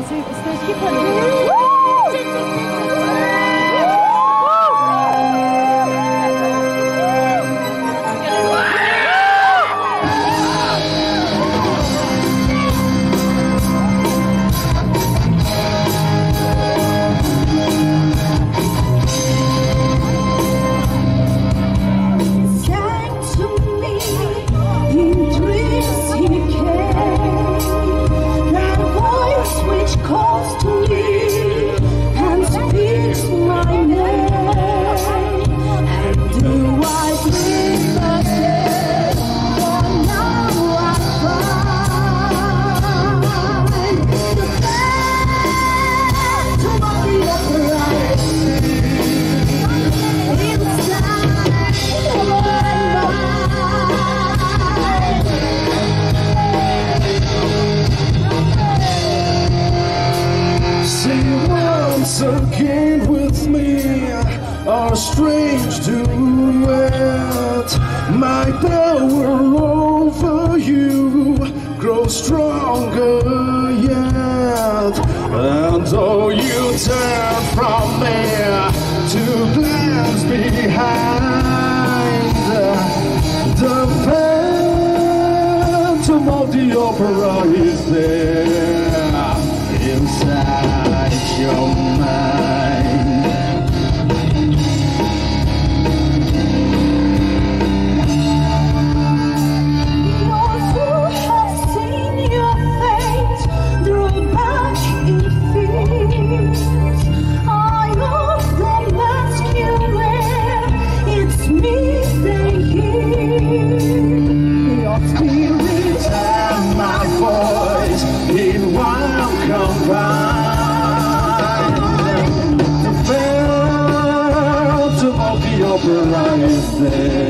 Again with me, our strange duet. My power over you grows stronger yet. And though you turn from me to glance behind, the phantom of the opera is there inside your mind. Those who have seen your fate draw back in fears. I of the mask you wear, it's me they hear. Your spirit and my voice in wild combine. The opera is there.